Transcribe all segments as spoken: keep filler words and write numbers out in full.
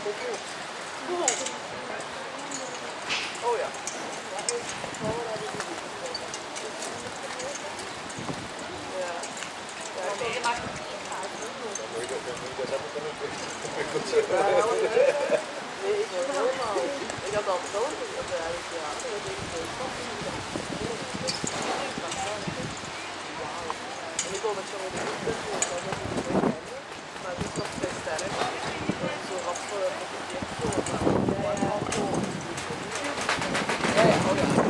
Oh ja. Ja. Ja, je maakt het niet uit. Dan moet je dat even kunnen nee, ik word helemaal. Ik had al zo op de ja. Dat denk ik wel. En ik wil met zo'n de maar het is nog steeds sterk. Dat is zo wat voor het ja, ja, oh ja.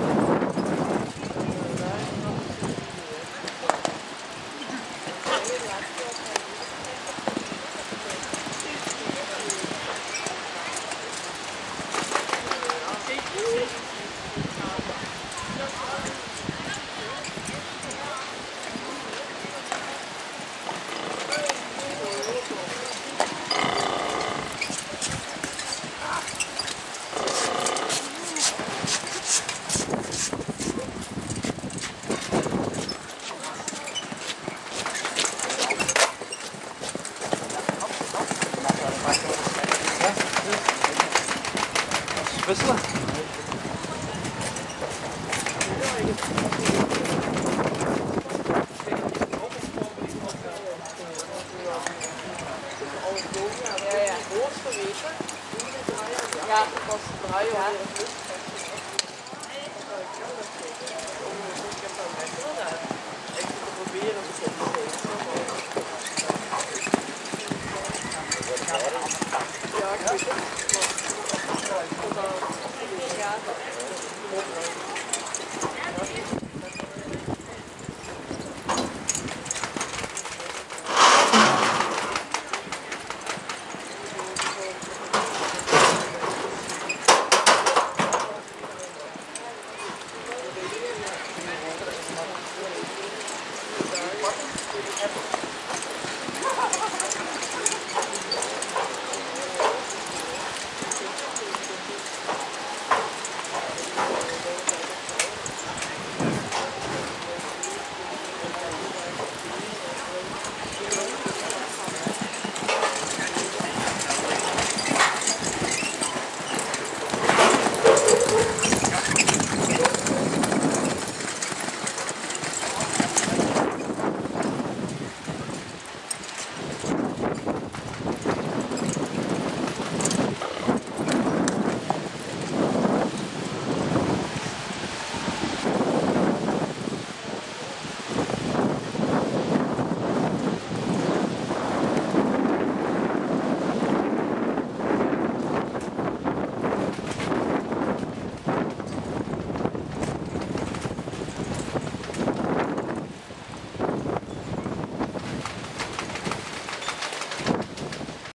Wisselen? Ja, ja. Hoogste weten. Ja, dat was draaien ja. Ik heb dat echt wel gedaan. Ik zit te proberen om te ja, ik weet het.